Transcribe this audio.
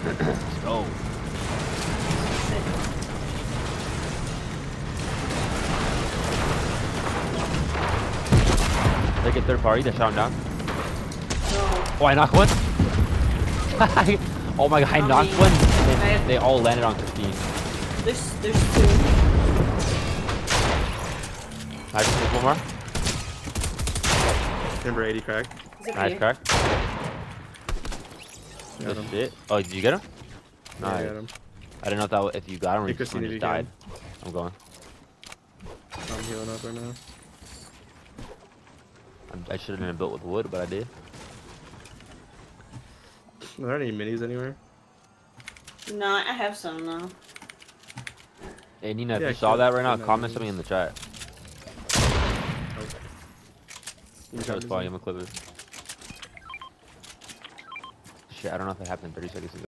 Let's go. Take it third party, they shot him down. No. Oh, I knocked one. Oh my god, I knocked one. And they all landed on 15. There's two. Nice, take one more. Number 80 crack. Nice crack. Good shit. Oh, did you get him? Yeah, Nice. I got him. I didn't know if that if you got him or you Because just he needed died. him. I'm going. I'm healing up right now. I shouldn't have built with wood, but I did. Are there any minis anywhere? No, I have some now. Hey Nina, if Yeah, you saw kill- that right now, kill comment minis. something in the chat. Okay. That was probably, I'm gonna clip it. Shit, I don't know if it happened 30 seconds ago.